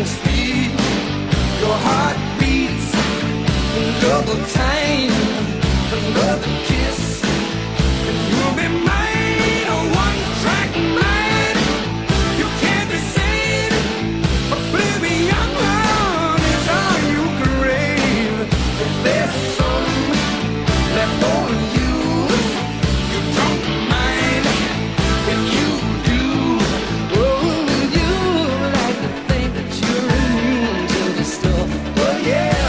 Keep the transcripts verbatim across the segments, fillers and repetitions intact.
blazing speed. Your heart beats double time, another kiss, and you'll be mine, a one-track mind. You can't be sane, oblivion is all you crave. If there's some left for you, you don't mind. If you do, oh, you like to think that you're immune to the stuff. But yeah,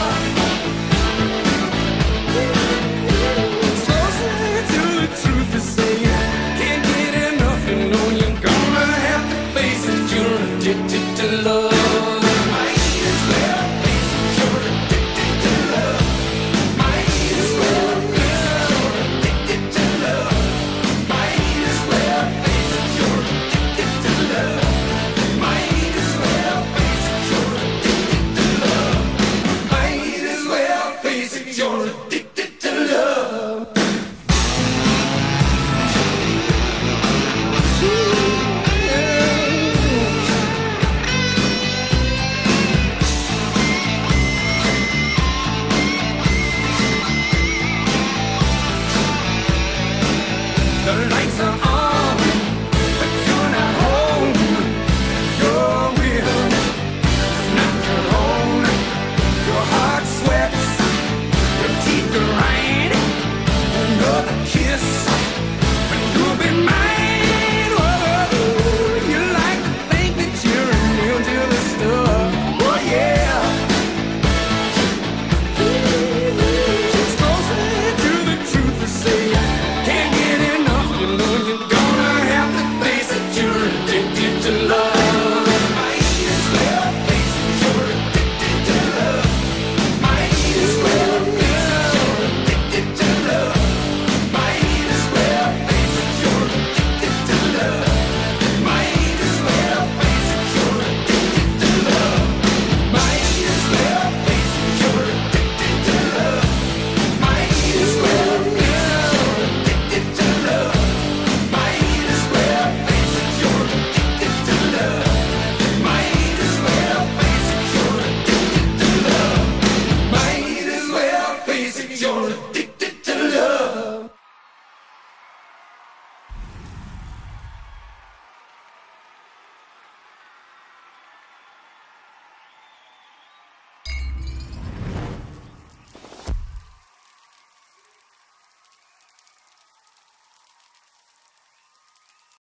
it's closer to the truth to say you can't get enough. You know you're gonna have to face it. You're addicted to love.